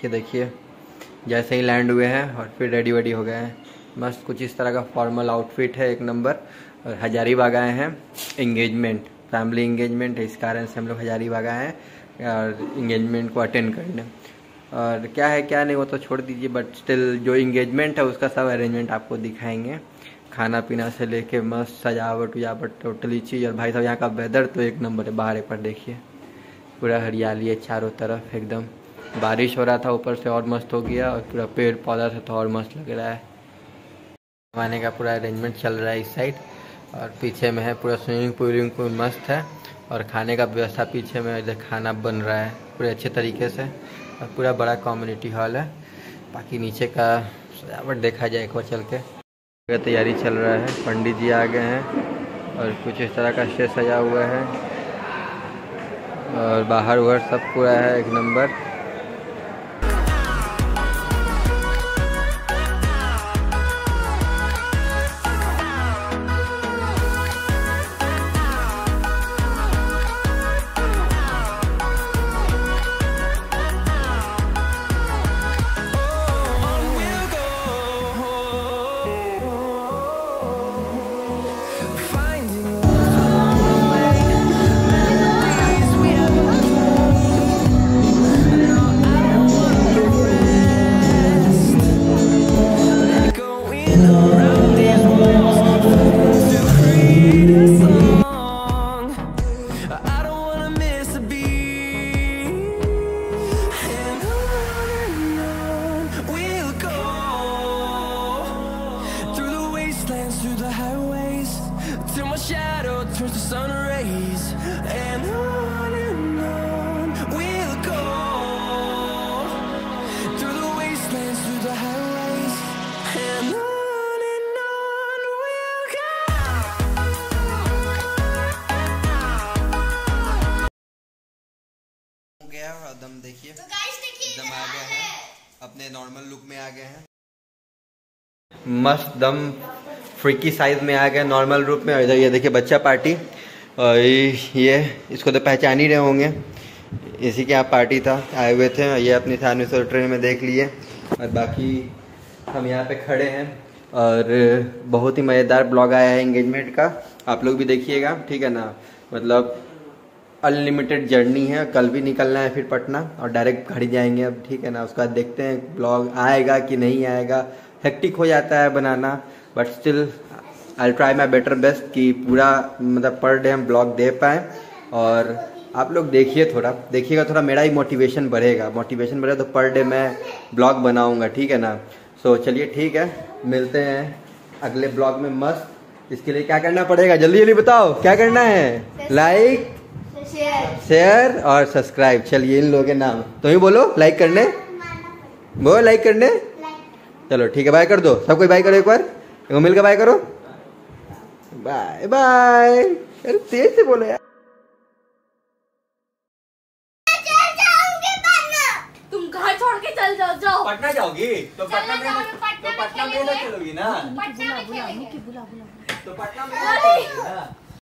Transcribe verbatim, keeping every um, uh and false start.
ये देखिए जैसे ही लैंड हुए हैं और फिर रेडी वेडी हो गए हैं। मस्त कुछ इस तरह का फॉर्मल आउटफिट है एक नंबर। और हजारीबाग आए हैं एंगेजमेंट, फैमिली एंगेजमेंट है, इस कारण से हम लोग हजारीबाग आए हैं और एंगेजमेंट को अटेंड करने। और क्या है क्या नहीं वो तो छोड़ दीजिए, बट स्टिल जो एंगेजमेंट है उसका सब अरेंजमेंट आपको दिखाएंगे, खाना पीना से लेके मस्त सजावट उजावट टोटली चीज़। और भाई साहब यहाँ का वेदर तो एक नंबर है, बाहर एक पर देखिए पूरा हरियाली है चारों तरफ, एकदम बारिश हो रहा था ऊपर से और मस्त हो गया, और पूरा पेड़ पौधा से तो और मस्त लग रहा है। खाने का पूरा अरेंजमेंट चल रहा है इस साइड, और पीछे में है पूरा स्विमिंग पूल पूल मस्त है, और खाने का व्यवस्था पीछे में इधर खाना बन रहा है पूरे अच्छे तरीके से, और पूरा बड़ा कम्युनिटी हॉल है। बाकी नीचे का सजावट देखा जाए एक बार चल के। तैयारी चल रहा है, पंडित जी आ गए हैं और कुछ इस तरह का स्टेज सजा हुआ है, और बाहर उहर सब पूरा है एक नंबर। गया और दम देखिए दम आ गया है, अपने नॉर्मल लुक में आ गए हैं, मस्त दम फ्रीकी साइज में आ गया नॉर्मल रूप में। और इधर ये देखिए बच्चा पार्टी, और ये इसको तो पहचान ही रहे होंगे, इसी के यहाँ पार्टी था, आए हुए थे, ये अपनी फैमिली से ट्रेन में देख लिए। और बाकी हम यहाँ पे खड़े हैं, और बहुत ही मज़ेदार ब्लॉग आया है एंगेजमेंट का, आप लोग भी देखिएगा, ठीक है ना। मतलब अनलिमिटेड जर्नी है, कल भी निकलना है फिर पटना, और डायरेक्ट घर जाएंगे अब, ठीक है ना। उसका देखते हैं ब्लॉग आएगा कि नहीं आएगा, हेक्टिक हो जाता है बनाना, but still I try my better best कि पूरा मतलब पर डे हम ब्लॉग दे पाएँ। और आप लोग देखिए, थोड़ा देखिएगा, थोड़ा मेरा ही मोटिवेशन बढ़ेगा, मोटिवेशन बढ़ेगा तो पर डे मैं ब्लॉग बनाऊँगा, ठीक है ना। सो so, चलिए ठीक है, मिलते हैं अगले ब्लॉग में मस्त। इसके लिए क्या करना पड़ेगा जल्दी जल्दी बताओ, क्या करना है? लाइक शेयर और सब्सक्राइब। चलिए इन लोगों के नाम तो ही बोलो, लाइक करने बोलो, लाइक करने। चलो ठीक है, बाय कर दो, सब कोई बाय करो एक बार, मिल के बाय करो, बाय बाय। अरे तेज से बोलो यार। तुम घर छोड़ के चल जाओ, जाओ पटना जाओगी तो पटना में तो पटना में चलोगी ना, बुला बुला बुला बुला तो पटना में चलोगी ना।